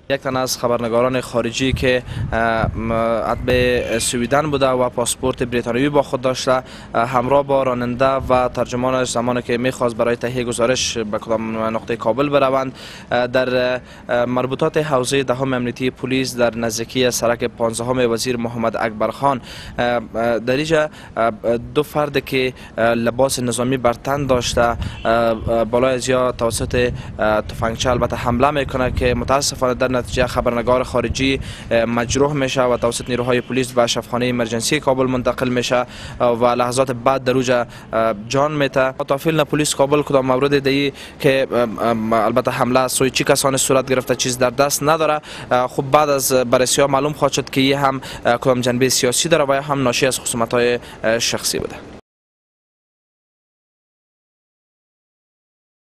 یک تن از خبرنگاران خارجی که به سویدن بوده و پاسپورت بریتانیایی با خود داشته همراه با راننده و ترجمانش زمانی که میخواست برای تهیه گزارش به کدام نقطه کابل بروند در مربوطات حوزه دهم امنیتی پلیس در نزدیکی سرک 15 وزیر محمد اکبر خان در اینجا دو فرد که لباس نظامی بر تن داشته بالای از یا توسط تفنگچی البته حمله میکنه که متاسفانه در نتیجه خبرنگار خارجی مجروح میشه و توسط نیروهای پلیس به شفاخانه امرجنسی کابل منتقل میشه و لحظات بعد در اوجا جان میته. تا فعلا پلیس کابل کدام مورد دی که البته حمله از سوی چی کسانی صورت گرفته چیز در دست نداره. خب بعد از بررسی ها معلوم خواهد شد که این هم کدام جنبه سیاسی داره و هم ناشی از خصومت های شخصی بوده.